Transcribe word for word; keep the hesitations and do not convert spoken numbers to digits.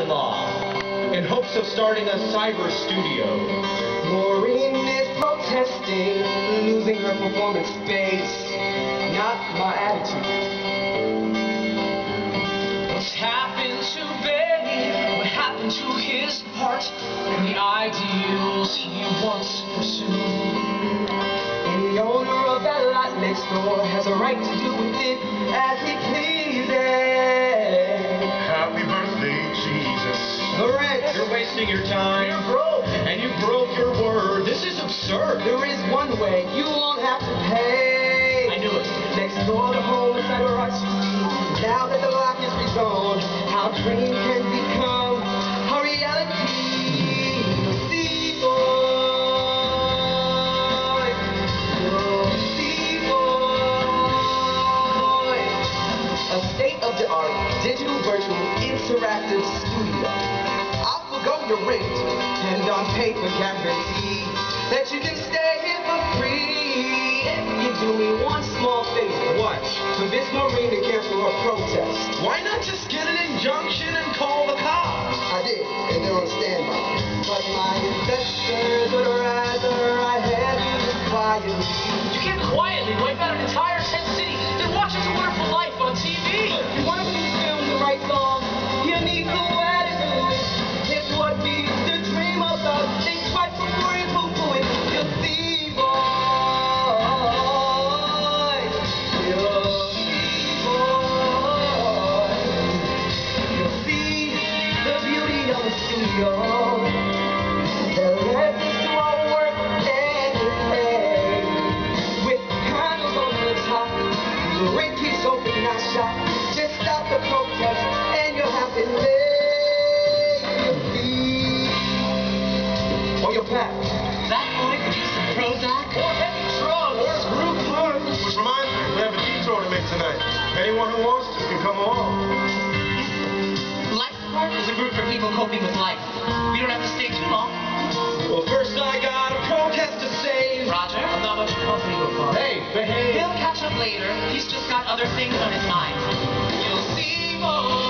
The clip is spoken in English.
father-in-law in hopes of starting a cyber studio. Maureen is protesting, losing her performance space. Not my attitude. What's happened to Pennie? What happened to his heart and the ideals he once pursued? And the owner of that lot next door has a right to do with it as he pleases. Happy birthday, Jesus. The rent. You're wasting your time. You're broke. And you broke your word. This is absurd. There is one way. You won't have to pay. I knew it. Next door to home is Cyber Art Street. Now that the lock is rezoned, how dream can become a reality. See, boy. See, boy. A state-of-the-art, digital, virtual, interactive studio. I'll forgo your rent and on paper guarantee that you can stay here for free. If you do me one small favor. What? Convince Maureen to cancel her protest. Why not just get an injunction and call the cops? I did, and they're on standby. But my investors would rather I have you just quietly. You can't quietly wipe out an entire tent city, then watch It's a Wonderful Life on T V. You want to do film the right song? You need to attitude. It's what we used to dream about. Think twice before you poo-poo it. You'll see, boy. You'll see, boy. You'll see the beauty of the studio. The rest is to our work every day. With candles on the top, the ring keeps open, not shut. Just stop the protest and you'll have to lay your feet on your back. That boy could use some Prozac or heavy drugs. Or screw fun. Which reminds me, we have a detour to make tonight. Anyone who wants to can come along. Life Support is a group for people coping with life. We don't have to stay too long. Well, first I got a protest to save. Roger, I'm not much company before. Hey, behave. He'll catch up later. He's just got other things on his mind. You'll see, boy.